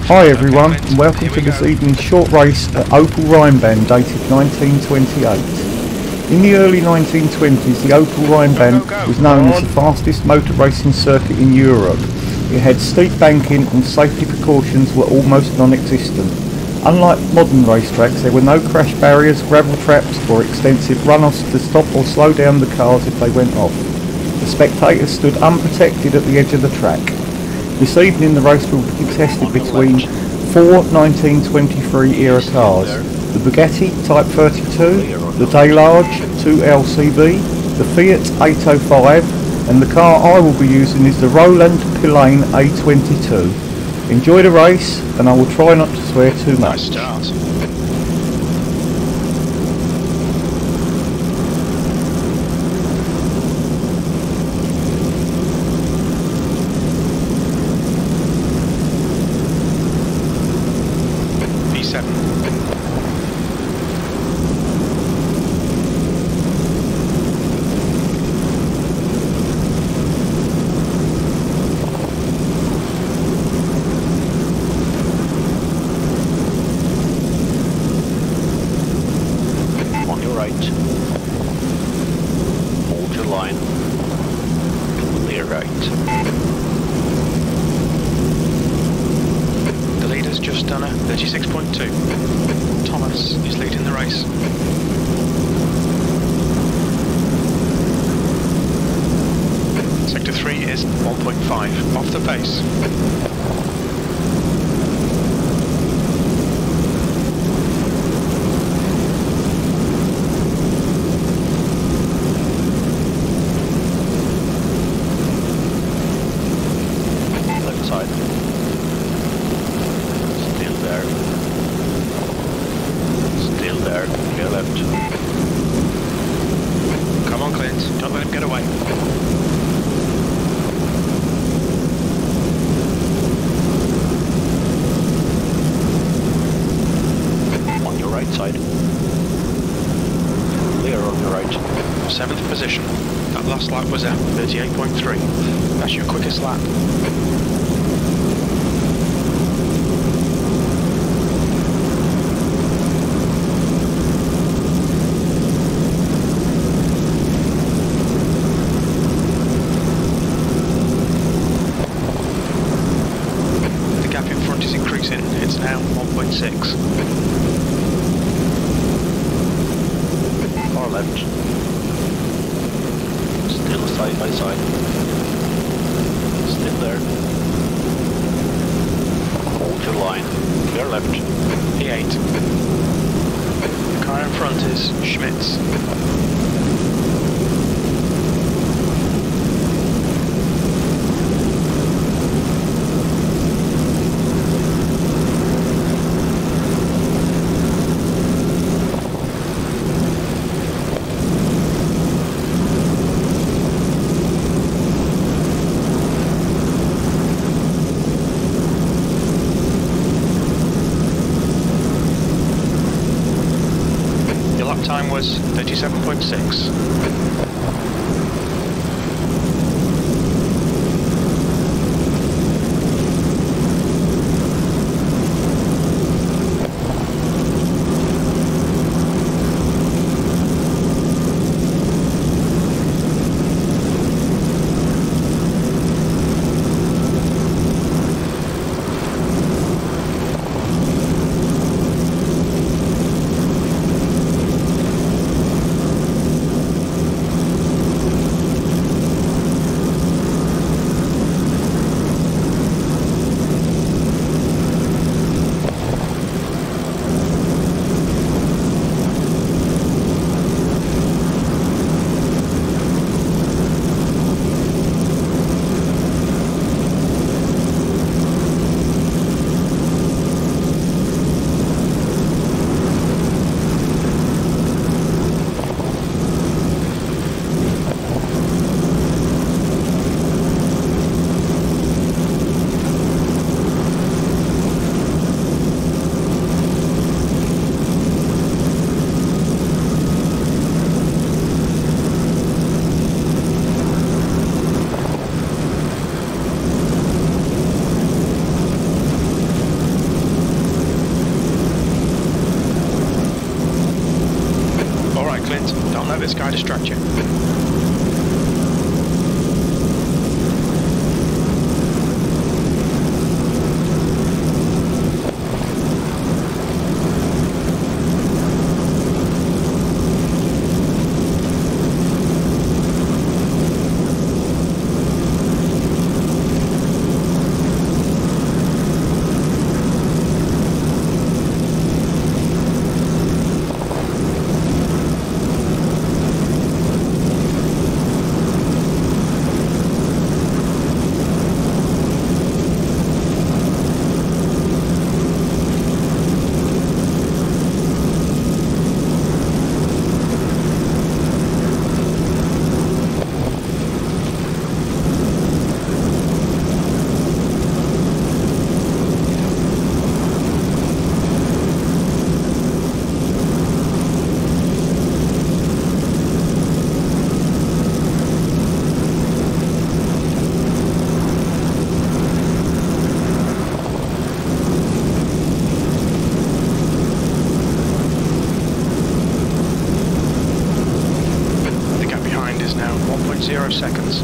Hi everyone, and welcome to this evening's short race at Opel-Rennbahn dated 1928. In the early 1920s, the Opel-Rennbahn was known as the fastest motor racing circuit in Europe. It had steep banking and safety precautions were almost non-existent. Unlike modern racetracks, there were no crash barriers, gravel traps or extensive runoffs to stop or slow down the cars if they went off. The spectators stood unprotected at the edge of the track. This evening the race will be contested between four 1923 era cars: the Bugatti Type 32, the Delage 2LCB, the Fiat 805, and the car I will be using is the Roland Pilane A22. Enjoy the race, and I will try not to swear too much. Hold your line. Clear right. The leader's just done a 36.2. Thomas is leading the race. Sector 3 is 1.5 off the pace. Come on, Clint, don't let him get away. On your right side. Clear on your right. 7th position. That last lap was a 38.3. That's your quickest lap. Is increasing, it's now 1.6. Far left. Still side by side. Still there. Hold your line. Clear left. P8. The car in front is Schmitz. Time was 37.6. this guy distract you. Now 1.0 seconds.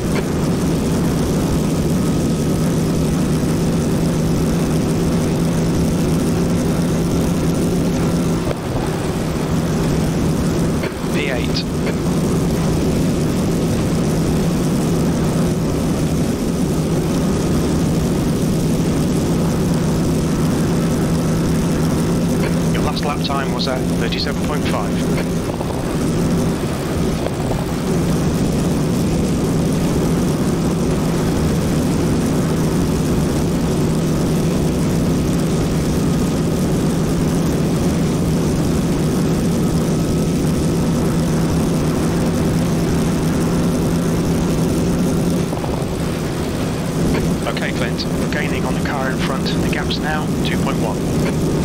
V8. Your last lap time was at 37.5. Okay, Clint, we're gaining on the car in front. The gap's now 2.1.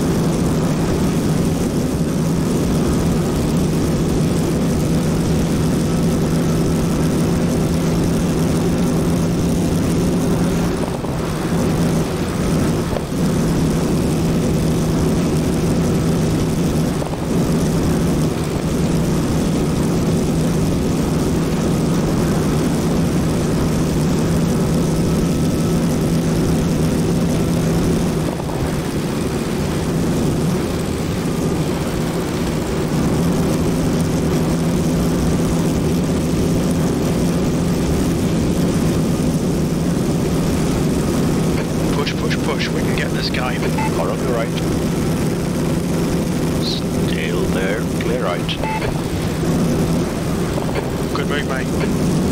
Push, we can get this guy. Car on your right. Still there, clear right. Good move, mate.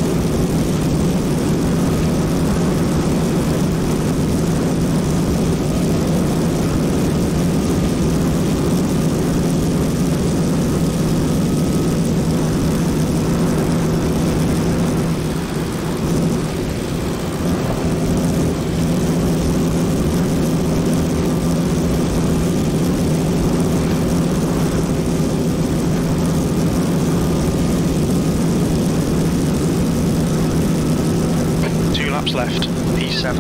Left, P7.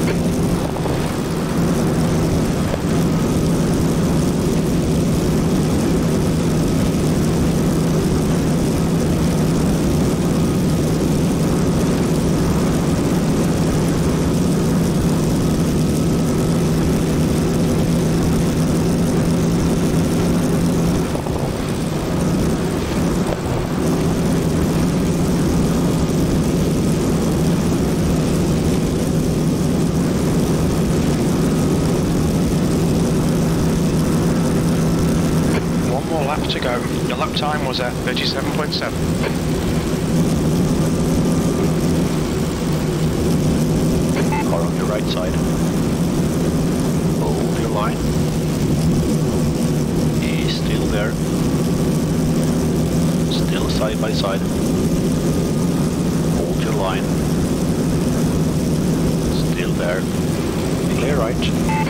To go. Your lap time was at 37.7. Car on your right side. Hold your line. He's still there. Still side by side. Hold your line. Still there. Clear right.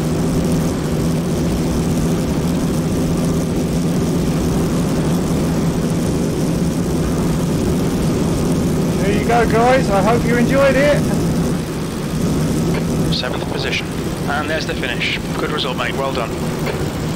There you go, guys. I hope you enjoyed it. 7th position. And there's the finish. Good result, mate. Well done.